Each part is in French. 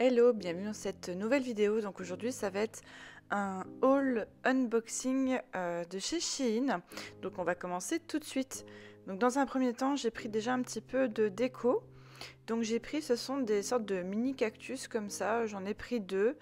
Hello, bienvenue dans cette nouvelle vidéo. Donc aujourd'hui ça va être un haul unboxing de chez Shein. Donc on va commencer tout de suite. Donc dans un premier temps j'ai pris déjà un petit peu de déco. Donc j'ai pris, ce sont des sortes de mini cactus comme ça, j'en ai pris deux.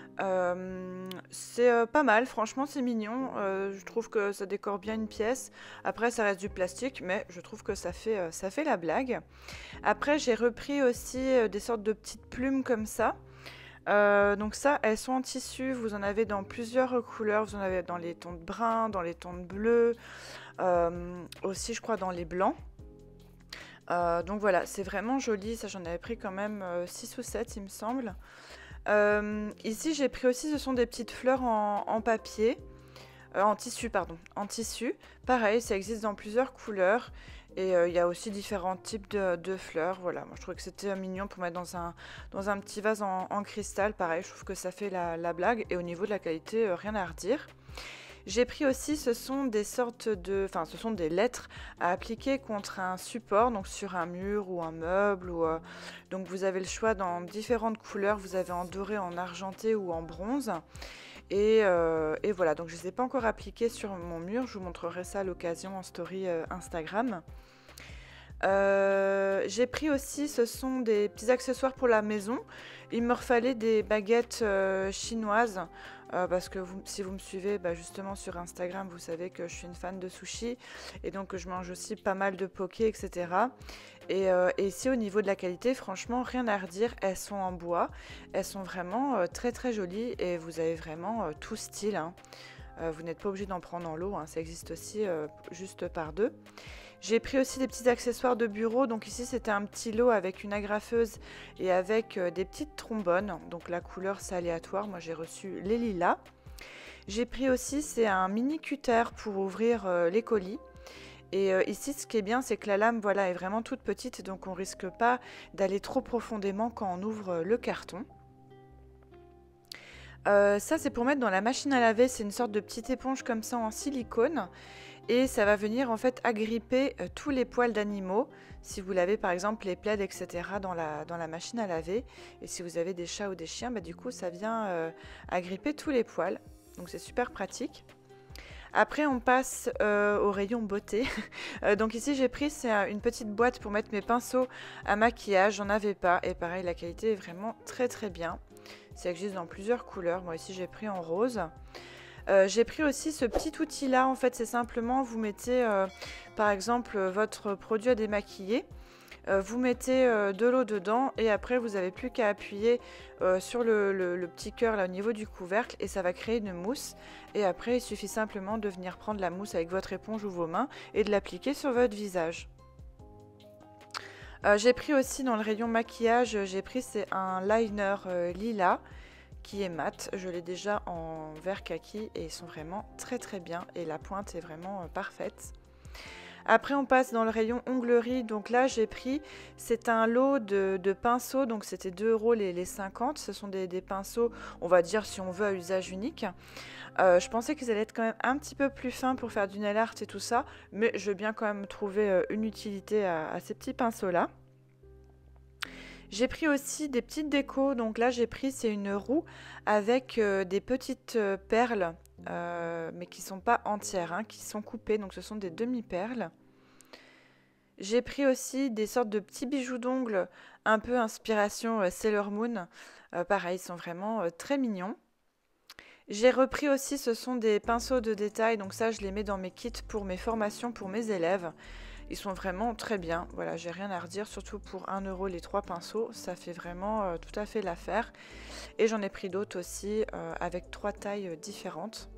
C'est pas mal, franchement c'est mignon, je trouve que ça décore bien une pièce. Après ça reste du plastique mais je trouve que ça fait la blague. Après j'ai repris aussi des sortes de petites plumes comme ça. Donc ça, elles sont en tissu, vous en avez dans plusieurs couleurs, vous en avez dans les tons de brun, dans les tons de bleu, aussi je crois dans les blancs. Donc voilà, c'est vraiment joli, ça j'en avais pris quand même 6 ou 7 il me semble. Ici j'ai pris aussi, ce sont des petites fleurs en papier, en tissu pardon, en tissu. Pareil, ça existe dans plusieurs couleurs et il y a aussi différents types de fleurs. Voilà, moi je trouvais que c'était mignon pour mettre dans un petit vase en cristal. Pareil, je trouve que ça fait la blague et au niveau de la qualité, rien à redire. J'ai pris aussi, ce sont des sortes de, enfin, ce sont des lettres à appliquer contre un support, donc sur un mur ou un meuble. Donc vous avez le choix dans différentes couleurs. Vous avez en doré, en argenté ou en bronze. Et voilà, donc je ne les ai pas encore appliquées sur mon mur. Je vous montrerai ça à l'occasion en story Instagram. J'ai pris aussi, ce sont des petits accessoires pour la maison. Il me fallait des baguettes chinoises parce que si vous me suivez justement sur Instagram, vous savez que je suis une fan de sushi et donc je mange aussi pas mal de poké, etc. Et ici au niveau de la qualité, franchement rien à redire, elles sont en bois, elles sont vraiment très très jolies et vous avez vraiment tout style, hein. Vous n'êtes pas obligé d'en prendre en lot, hein, ça existe aussi juste par deux. J'ai pris aussi des petits accessoires de bureau, donc ici c'était un petit lot avec une agrafeuse et avec des petites trombones, donc la couleur c'est aléatoire, moi j'ai reçu les lilas. J'ai pris aussi, c'est un mini cutter pour ouvrir les colis. Et ici ce qui est bien c'est que la lame voilà, est vraiment toute petite, donc on risque pas d'aller trop profondément quand on ouvre le carton. Ça c'est pour mettre dans la machine à laver, c'est une sorte de petite éponge comme ça en silicone et ça va venir en fait agripper tous les poils d'animaux si vous lavez par exemple les plaids, etc. dans la machine à laver, et si vous avez des chats ou des chiens, du coup ça vient agripper tous les poils, donc c'est super pratique. Après on passe au rayon beauté. Donc ici j'ai pris, c'est une petite boîte pour mettre mes pinceaux à maquillage, j'en avais pas et pareil la qualité est vraiment très très bien. Ça existe dans plusieurs couleurs, moi ici j'ai pris en rose. J'ai pris aussi ce petit outil là, en fait c'est simplement vous mettez par exemple votre produit à démaquiller, vous mettez de l'eau dedans et après vous n'avez plus qu'à appuyer sur le petit cœur là au niveau du couvercle et ça va créer une mousse, et après il suffit simplement de venir prendre la mousse avec votre éponge ou vos mains et de l'appliquer sur votre visage. J'ai pris aussi dans le rayon maquillage, j'ai pris c'est un liner lilas qui est mat, je l'ai déjà en vert kaki et ils sont vraiment très très bien et la pointe est vraiment parfaite. Après on passe dans le rayon onglerie, donc là j'ai pris, c'est un lot de pinceaux, donc c'était 2 € les 50, ce sont des pinceaux, on va dire si on veut à usage unique. Je pensais qu'ils allaient être quand même un petit peu plus fins pour faire du nail art et tout ça, mais je vais bien quand même trouver une utilité à ces petits pinceaux là. J'ai pris aussi des petites décos, donc là j'ai pris, c'est une roue avec des petites perles, mais qui ne sont pas entières, hein, qui sont coupées, donc ce sont des demi-perles. J'ai pris aussi des sortes de petits bijoux d'ongles, un peu inspiration Sailor Moon, pareil, ils sont vraiment très mignons. J'ai repris aussi, ce sont des pinceaux de détail, donc ça je les mets dans mes kits pour mes formations pour mes élèves. Ils sont vraiment très bien, voilà, j'ai rien à redire, surtout pour 1 € les 3 pinceaux, ça fait vraiment tout à fait l'affaire. Et j'en ai pris d'autres aussi avec 3 tailles différentes.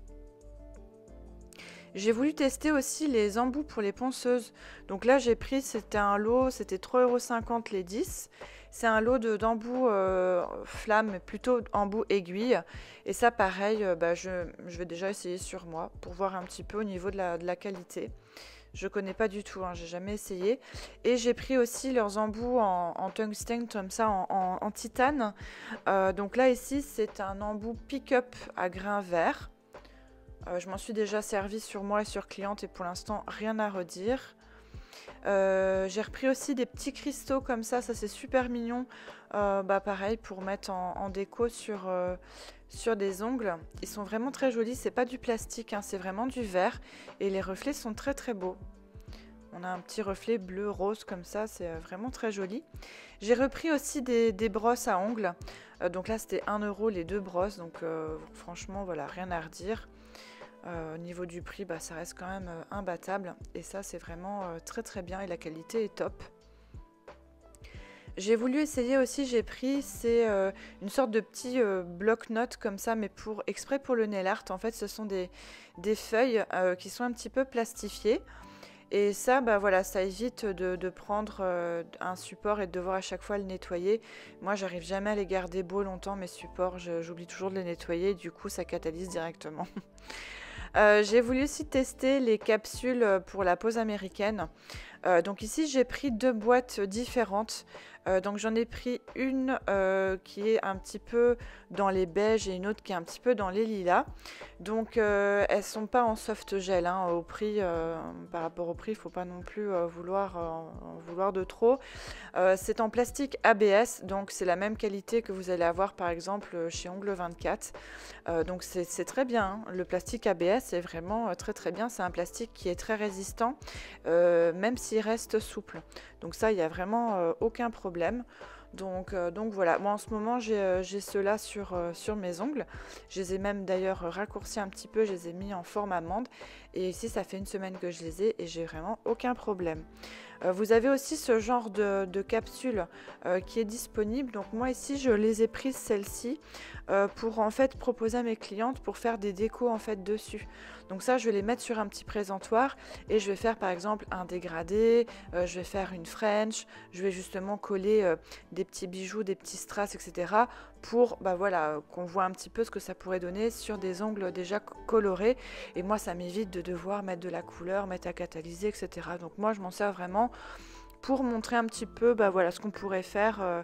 J'ai voulu tester aussi les embouts pour les ponceuses. Donc là j'ai pris, c'était un lot, c'était 3,50 € les 10. C'est un lot d'embouts flamme, plutôt embout aiguille. Et ça pareil, je vais déjà essayer sur moi pour voir un petit peu au niveau de la qualité. Je connais pas du tout, hein, j'ai jamais essayé. Et j'ai pris aussi leurs embouts en tungstène, comme ça, en titane. Donc là, ici, c'est un embout pick-up à grains verts. Je m'en suis déjà servi sur moi et sur cliente et pour l'instant, rien à redire. J'ai repris aussi des petits cristaux comme ça c'est super mignon. Pareil pour mettre en déco sur des ongles. Ils sont vraiment très jolis, c'est pas du plastique, hein, c'est vraiment du verre et les reflets sont très très beaux. On a un petit reflet bleu rose comme ça, c'est vraiment très joli. J'ai repris aussi des brosses à ongles. Donc là c'était 1 € les 2 brosses, donc franchement voilà, rien à redire. Au niveau du prix, ça reste quand même imbattable. Et ça c'est vraiment très très bien et la qualité est top. J'ai voulu essayer aussi, j'ai pris, c'est une sorte de petit bloc-notes comme ça, mais exprès pour le nail art. En fait, ce sont des feuilles qui sont un petit peu plastifiées. Et ça, voilà, ça évite de prendre un support et de devoir à chaque fois le nettoyer. Moi, j'arrive jamais à les garder beaux longtemps, mes supports. J'oublie toujours de les nettoyer, du coup, ça catalyse directement. J'ai voulu aussi tester les capsules pour la pose américaine. Donc ici, j'ai pris 2 boîtes différentes. Donc j'en ai pris une qui est un petit peu dans les beiges et une autre qui est un petit peu dans les lilas. Donc elles sont pas en soft gel, hein, au prix, par rapport au prix, il ne faut pas non plus vouloir en vouloir de trop. C'est en plastique ABS, donc c'est la même qualité que vous allez avoir par exemple chez Ongles 24. Donc c'est très bien, hein. Le plastique ABS est vraiment très très bien, c'est un plastique qui est très résistant, même s'il reste souple. Donc ça, il n'y a vraiment aucun problème. Donc voilà, moi en ce moment j'ai ceux-là sur mes ongles. Je les ai même d'ailleurs raccourcis un petit peu, je les ai mis en forme amande. Et ici ça fait 1 semaine que je les ai et j'ai vraiment aucun problème. Vous avez aussi ce genre de capsule qui est disponible. Donc moi ici je les ai prises celles-ci pour en fait proposer à mes clientes pour faire des décos en fait dessus. Donc ça je vais les mettre sur un petit présentoir et je vais faire par exemple un dégradé, je vais faire une French, je vais justement coller des petits bijoux, des petits strass, etc. pour voilà, qu'on voit un petit peu ce que ça pourrait donner sur des ongles déjà colorés. Et moi ça m'évite de devoir mettre de la couleur, mettre à catalyser, etc. Donc moi je m'en sers vraiment pour montrer un petit peu voilà, ce qu'on pourrait faire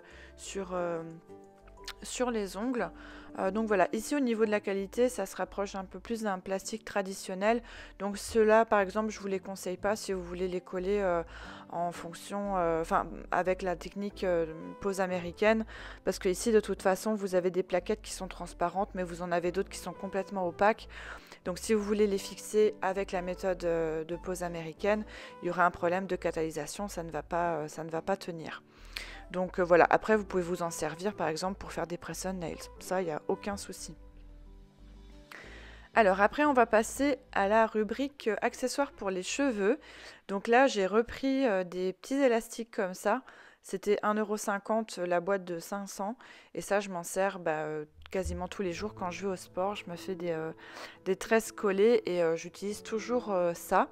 sur les ongles. Donc voilà, ici au niveau de la qualité, ça se rapproche un peu plus d'un plastique traditionnel. Donc ceux-là, par exemple, je ne vous les conseille pas si vous voulez les coller en fonction, avec la technique pose américaine. Parce que ici, de toute façon, vous avez des plaquettes qui sont transparentes, mais vous en avez d'autres qui sont complètement opaques. Donc si vous voulez les fixer avec la méthode de pose américaine, il y aura un problème de catalysation, ça ne va pas tenir. Donc voilà, après vous pouvez vous en servir par exemple pour faire des press-on nails, ça il n'y a aucun souci. Alors après on va passer à la rubrique accessoires pour les cheveux. Donc là j'ai repris des petits élastiques comme ça, c'était 1,50 € la boîte de 500 et ça je m'en sers quasiment tous les jours quand je vais au sport, je me fais des tresses collées et j'utilise toujours ça.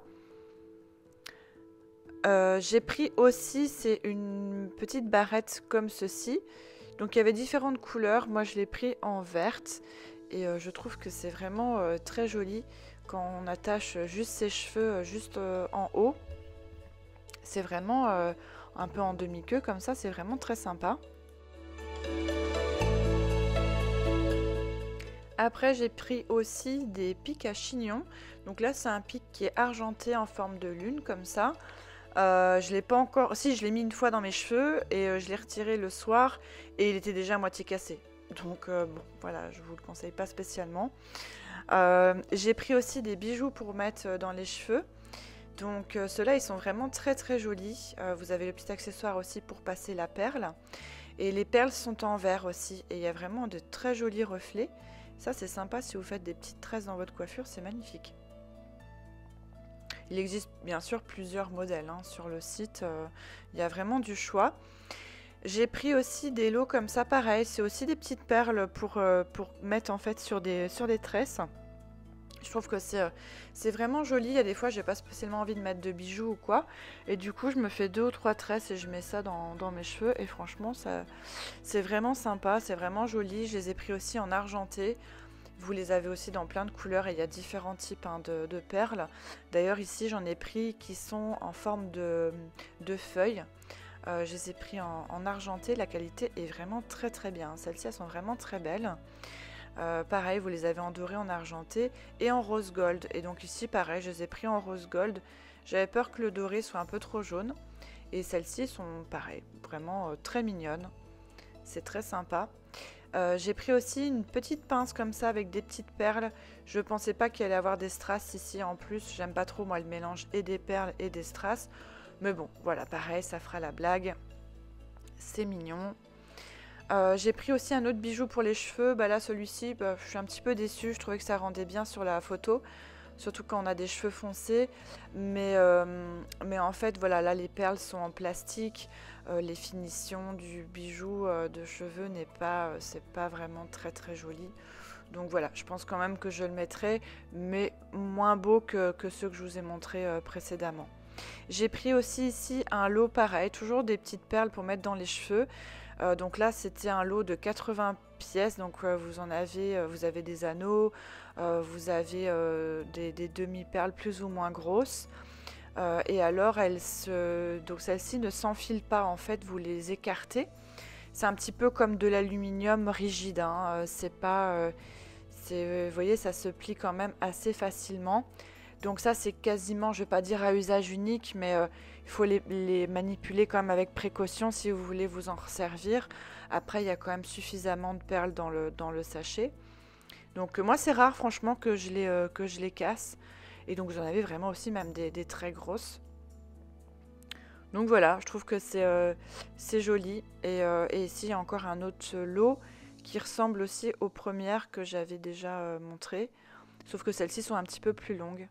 J'ai pris aussi, c'est une petite barrette comme ceci. Donc il y avait différentes couleurs. Moi je l'ai pris en verte. Et je trouve que c'est vraiment très joli quand on attache juste ses cheveux juste en haut. C'est vraiment un peu en demi-queue comme ça. C'est vraiment très sympa. Après j'ai pris aussi des pics à chignons. Donc là c'est un pic qui est argenté en forme de lune comme ça. Je l'ai pas encore... Si, je l'ai mis une fois dans mes cheveux et je l'ai retiré le soir et il était déjà à moitié cassé. Donc bon, voilà, je vous le conseille pas spécialement. J'ai pris aussi des bijoux pour mettre dans les cheveux. Donc ceux-là, ils sont vraiment très très jolis. Vous avez le petit accessoire aussi pour passer la perle. Et les perles sont en verre aussi. Et il y a vraiment de très jolis reflets. Ça, c'est sympa si vous faites des petites tresses dans votre coiffure, c'est magnifique. Il existe bien sûr plusieurs modèles hein, sur le site, il y a vraiment du choix. J'ai pris aussi des lots comme ça, pareil, c'est aussi des petites perles pour mettre en fait sur des tresses. Je trouve que c'est vraiment joli, il y a des fois j'ai pas spécialement envie de mettre de bijoux ou quoi. Et du coup je me fais 2 ou 3 tresses et je mets ça dans mes cheveux. Et franchement c'est vraiment sympa, c'est vraiment joli. Je les ai pris aussi en argenté. Vous les avez aussi dans plein de couleurs et il y a différents types hein, de perles. D'ailleurs ici j'en ai pris qui sont en forme de feuilles. Je les ai pris en argenté, la qualité est vraiment très très bien. Celles-ci elles sont vraiment très belles. Pareil, vous les avez en doré, en argenté et en rose gold. Et donc ici pareil, je les ai pris en rose gold. J'avais peur que le doré soit un peu trop jaune. Et celles-ci sont pareilles, vraiment très mignonnes. C'est très sympa. J'ai pris aussi une petite pince comme ça avec des petites perles. Je pensais pas qu'il allait avoir des strass ici en plus. J'aime pas trop moi le mélange et des perles et des strass. Mais bon, voilà, pareil, ça fera la blague. C'est mignon. J'ai pris aussi un autre bijou pour les cheveux. Bah là, celui-ci, je suis un petit peu déçue. Je trouvais que ça rendait bien sur la photo. Surtout quand on a des cheveux foncés. Mais en fait, voilà, là, les perles sont en plastique. Les finitions du bijou de cheveux c'est pas vraiment très très joli. Donc voilà, je pense quand même que je le mettrai, mais moins beau que ceux que je vous ai montrés précédemment. J'ai pris aussi ici un lot pareil, toujours des petites perles pour mettre dans les cheveux. Donc là, c'était un lot de 80 pièces. Donc vous avez des anneaux, vous avez des demi-perles plus ou moins grosses. Et alors, donc celle-ci ne s'enfile pas, en fait, vous les écartez. C'est un petit peu comme de l'aluminium rigide, hein. C'est pas, vous voyez, ça se plie quand même assez facilement. Donc ça, c'est quasiment, je ne vais pas dire à usage unique, mais il faut les manipuler quand même avec précaution si vous voulez vous en resservir. Après, il y a quand même suffisamment de perles dans le sachet. Donc moi, c'est rare, franchement, que je les casse. Et donc, j'en avais vraiment aussi même des très grosses. Donc voilà, je trouve que c'est joli. Et ici, il y a encore un autre lot qui ressemble aussi aux premières que j'avais déjà montrées. Sauf que celles-ci sont un petit peu plus longues.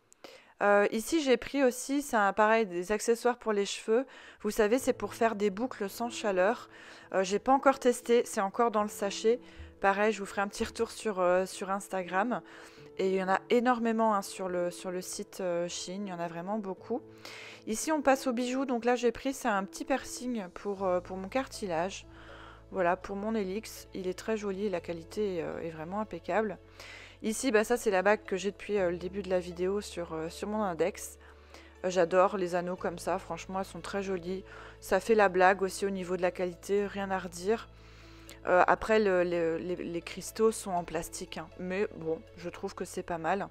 Ici, j'ai pris aussi, c'est pareil, des accessoires pour les cheveux. Vous savez, c'est pour faire des boucles sans chaleur. J'ai pas encore testé, c'est encore dans le sachet. Pareil, je vous ferai un petit retour sur Instagram. Et il y en a énormément hein, sur le site Shein, il y en a vraiment beaucoup. Ici, on passe aux bijoux. Donc là, j'ai pris, c'est un petit piercing pour mon cartilage. Voilà, pour mon Helix. Il est très joli, la qualité est vraiment impeccable. Ici, ça c'est la bague que j'ai depuis le début de la vidéo sur mon index. J'adore les anneaux comme ça, franchement elles sont très jolies. Ça fait la blague aussi au niveau de la qualité, rien à redire. Après les cristaux sont en plastique, hein, mais bon, je trouve que c'est pas mal.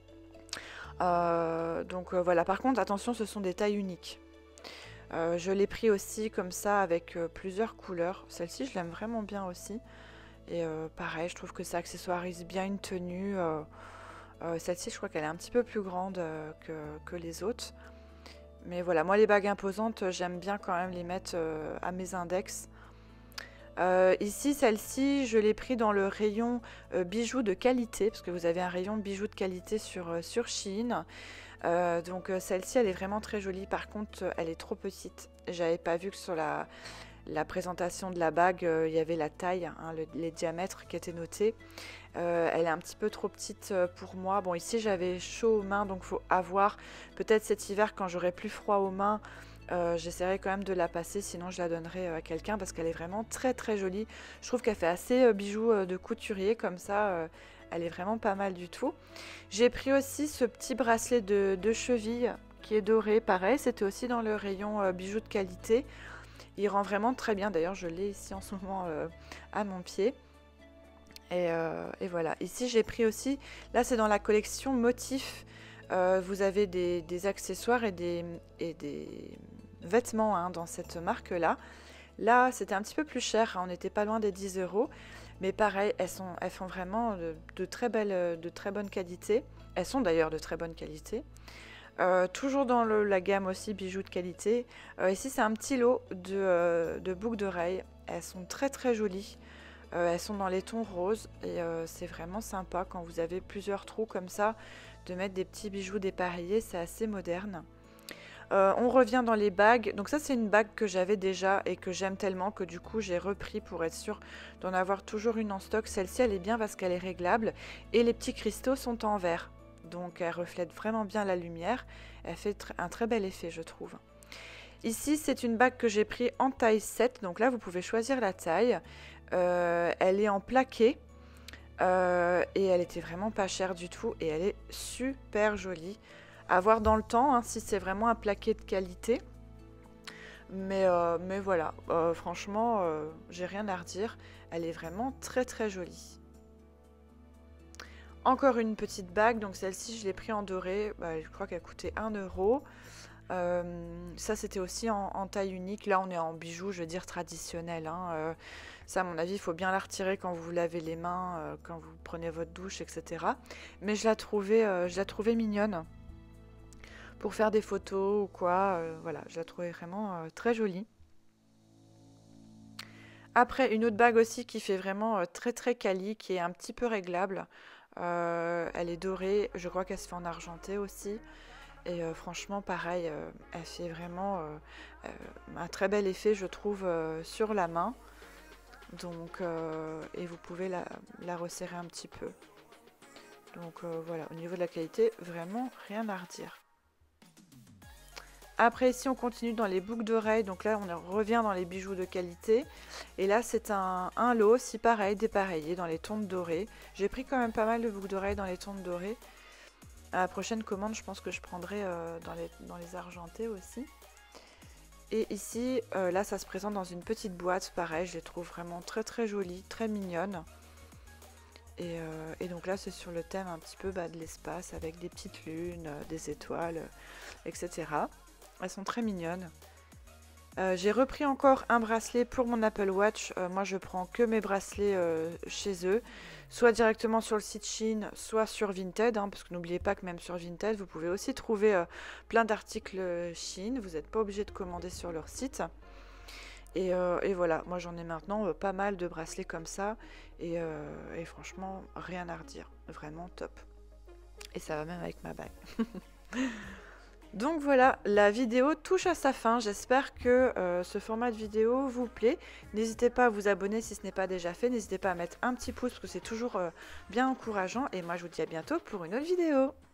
Donc voilà, par contre attention, ce sont des tailles uniques. Je l'ai pris aussi comme ça avec plusieurs couleurs. Celle-ci je l'aime vraiment bien aussi. Et pareil, je trouve que ça accessoirise bien une tenue. Celle-ci, je crois qu'elle est un petit peu plus grande que les autres. Mais voilà, moi les bagues imposantes, j'aime bien quand même les mettre à mes index. Ici, celle-ci, je l'ai pris dans le rayon bijoux de qualité, parce que vous avez un rayon bijoux de qualité sur Shein. Donc celle-ci, elle est vraiment très jolie. Par contre, elle est trop petite. J'avais pas vu que sur la présentation de la bague, il y avait la taille, hein, les diamètres qui étaient notés. Elle est un petit peu trop petite pour moi. Bon, ici j'avais chaud aux mains, donc il faut avoir. Peut-être cet hiver, quand j'aurai plus froid aux mains, j'essaierai quand même de la passer, sinon je la donnerai à quelqu'un parce qu'elle est vraiment très très jolie. Je trouve qu'elle fait assez bijoux de couturier comme ça. Elle est vraiment pas mal du tout. J'ai pris aussi ce petit bracelet de cheville qui est doré. Pareil, c'était aussi dans le rayon bijoux de qualité. Il rend vraiment très bien. D'ailleurs, je l'ai ici en ce moment à mon pied. Et voilà. Ici, j'ai pris aussi... Là, c'est dans la collection Motifs. Vous avez des accessoires et des vêtements hein, dans cette marque-là. Là, c'était un petit peu plus cher. Hein, on n'était pas loin des 10 €. Mais pareil, elles font vraiment de très bonne qualité. Elles sont d'ailleurs de très bonne qualité. Toujours dans la gamme aussi bijoux de qualité. Ici c'est un petit lot de boucles d'oreilles. Elles sont très très jolies. Elles sont dans les tons roses et c'est vraiment sympa quand vous avez plusieurs trous comme ça de mettre des petits bijoux dépareillés. C'est assez moderne. On revient dans les bagues. Donc ça c'est une bague que j'avais déjà et que j'aime tellement que du coup j'ai repris pour être sûre d'en avoir toujours une en stock. Celle-ci elle est bien parce qu'elle est réglable et les petits cristaux sont en verre. Donc elle reflète vraiment bien la lumière. Elle fait un très bel effet, je trouve. Ici, c'est une bague que j'ai pris en taille 7. Donc là, vous pouvez choisir la taille. Elle est en plaqué. Et elle était vraiment pas chère du tout. Et elle est super jolie. À voir dans le temps, hein, si c'est vraiment un plaqué de qualité. Mais voilà, franchement, j'ai rien à redire. Elle est vraiment très très jolie. Encore une petite bague, donc celle-ci je l'ai pris en doré, je crois qu'elle coûtait 1 euro. Ça c'était aussi en taille unique, là on est en bijoux je veux dire traditionnel, hein. Ça à mon avis il faut bien la retirer quand vous vous lavez les mains, quand vous prenez votre douche, etc. Mais je la trouvais mignonne pour faire des photos ou quoi, voilà, je la trouvais vraiment très jolie. Après, une autre bague aussi qui fait vraiment très très quali, qui est un petit peu réglable. Elle est dorée, je crois qu'elle se fait en argenté aussi. Et franchement, pareil, elle fait vraiment un très bel effet, je trouve, sur la main. Donc, et vous pouvez la resserrer un petit peu. Donc voilà, au niveau de la qualité, vraiment rien à redire. Après ici on continue dans les boucles d'oreilles, donc là on revient dans les bijoux de qualité. Et là c'est un lot aussi pareil, dépareillé dans les tons dorés. J'ai pris quand même pas mal de boucles d'oreilles dans les tons dorés. À la prochaine commande je pense que je prendrai dans les argentés aussi. Et ici là ça se présente dans une petite boîte, pareil je les trouve vraiment très très jolies, très mignonnes. Et donc là c'est sur le thème un petit peu de l'espace avec des petites lunes, des étoiles, etc. Elles sont très mignonnes. J'ai repris encore un bracelet pour mon Apple Watch. Moi, je prends que mes bracelets chez eux, soit directement sur le site Shein, soit sur Vinted, hein, parce que n'oubliez pas que même sur Vinted, vous pouvez aussi trouver plein d'articles Shein. Vous n'êtes pas obligé de commander sur leur site. Et voilà, moi j'en ai maintenant pas mal de bracelets comme ça. Et franchement, rien à redire. Vraiment top. Et ça va même avec ma bague. Donc voilà, la vidéo touche à sa fin. J'espère que ce format de vidéo vous plaît. N'hésitez pas à vous abonner si ce n'est pas déjà fait. N'hésitez pas à mettre un petit pouce parce que c'est toujours bien encourageant. Et moi, je vous dis à bientôt pour une autre vidéo.